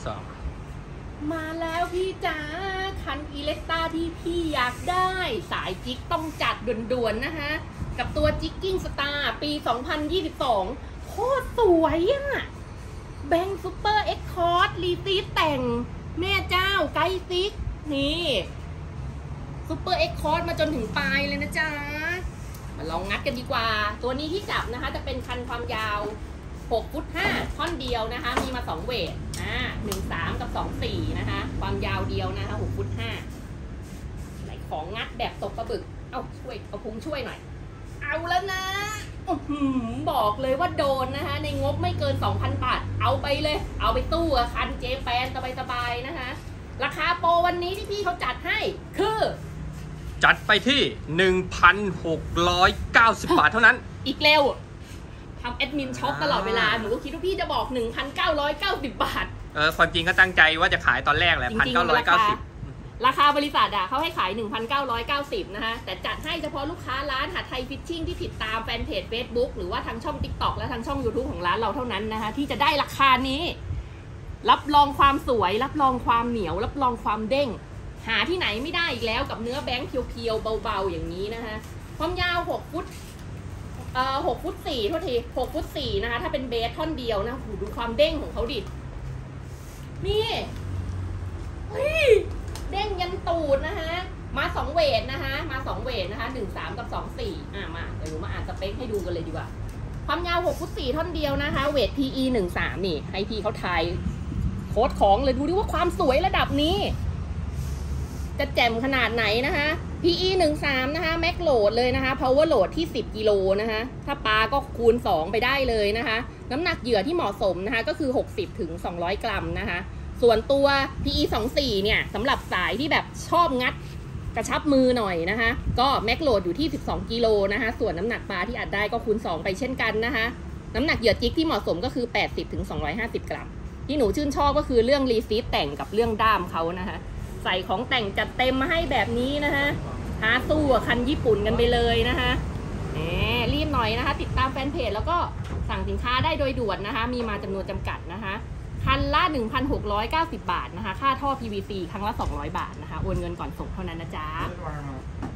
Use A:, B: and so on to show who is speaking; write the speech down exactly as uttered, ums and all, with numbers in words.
A: สอง
B: มาแล้วพี่จ๋าคันอีเล็กต้าที่พี่อยากได้สายจิกต้องจัดด่วนๆนะคะกับตัวจิกกิ้งสตาร์ปีสองพันยี่สิบสองโคตรสวยอะแบงซูเปอร์เอ็กคอร์ดรีซีฟแต่งแม่เจ้าไกด์ซิกนี่ซูเปอร์เอ็กคอร์ดมาจนถึงปลายเลยนะจ๊ะมาลองงัดกันดีกว่าตัวนี้ที่จับนะคะจะเป็นคันความยาวหกฟุตห้าท่อนเดียวนะคะมีมาสองเวทอ่าหนึ่งสามกับสองสี่นะคะความยาวเดียวนะคะหกฟุตห้าไหนของงัดแบบตกปลาบึกเอาช่วยเอาพุงช่วยหน่อยเอาแล้วนะบอกเลยว่าโดนนะคะในงบไม่เกิน สองพัน บาทเอาไปเลยเอาไปตู้คันเจแปนสบายๆนะคะราคาโปรวันนี้ที่พี่เขาจัดให้คือ
A: จัดไปที่ หนึ่งพันหกร้อยเก้าสิบ บาทเท่านั้น
B: อีกเร็วทำแอดมินช็อปตลอดเวลาหนูก็คิดว่าพี่จะบอก หนึ่งพันเก้าร้อยเก้าสิบ บาท
A: เออความจริงก็ตั้งใจว่าจะขายตอนแรกแหละ หนึ่งพันเก้าร้อยเก้าสิบ
B: ราคาบริษัทอะเขาให้ขาย หนึ่งพันเก้าร้อยเก้าสิบ นะคะแต่จัดให้เฉพาะลูกค้าร้านหาไทยฟิชชิ่งที่ติดตามแฟนเพจ Facebook หรือว่าทางช่อง ติ๊กต็อก และทางช่อง ยูทูบ ของร้านเราเท่านั้นนะคะที่จะได้ราคานี้รับรองความสวยรับรองความเหนียวรับรองความเด้งหาที่ไหนไม่ได้อีกแล้วกับเนื้อแบงค์เพียวๆเบาๆอย่างนี้นะคะความยาวหกฟุตเอ่อหกฟุตสี่โทษทีหกฟุตสี่นะคะถ้าเป็นเบสท่อนเดียวนะหูดูความเด้งของเขาดินี่เฮ้ยเด้งยันตูดนะคะมาสองเวทนะคะมาสองเวทนะคะหนึ่งสามกับสองสี่อ่ะมาเดี๋ยวมาอ่านสเปคให้ดูกันเลยดีกว่าความยาวหกฟุตสี่ท่อนเดียวนะคะเวท พี อี หนึ่งสามนี่ให้พี่เขาทายโค้ดของเลยดูดิว่าความสวยระดับนี้จะแจ่มขนาดไหนนะคะ พี อี หนึ่งสามนะคะแม็กโหลดเลยนะคะ power load ที่สิบกิโลนะคะถ้าปลาก็คูณสองไปได้เลยนะคะน้ำหนักเหยื่อที่เหมาะสมนะคะก็คือหกสิบถึงสองร้อยกรัมนะคะส่วนตัว พี อี สองสี่เนี่ยสำหรับสายที่แบบชอบงัดกระชับมือหน่อยนะคะก็แม็กโหลดอยู่ที่สิบสองกิโลนะคะส่วนน้ำหนักปลาที่อัดได้ก็คูณสองไปเช่นกันนะคะน้ำหนักเหยื่อจิกที่เหมาะสมก็คือแปดสิบถึงสองร้อยห้าสิบกรัมที่หนูชื่นชอบก็คือเรื่องรีซีฟแต่งกับเรื่องด้ามเขานะคะใส่ของแต่งจัดเต็มมาให้แบบนี้นะคะหาตู้คันญี่ปุ่นกันไปเลยนะคะแหมรีบหน่อยนะคะติดตามแฟนเพจแล้วก็สั่งสินค้าได้โดยด่วนนะคะมีมาจำนวนจำกัดนะคะคันละ หนึ่งพันหกร้อยเก้าสิบ บาทนะคะค่าท่อ พี วี ซี ครั้งละสองร้อยบาทนะคะโอนเงินก่อนส่งเท่านั้นนะจ๊ะ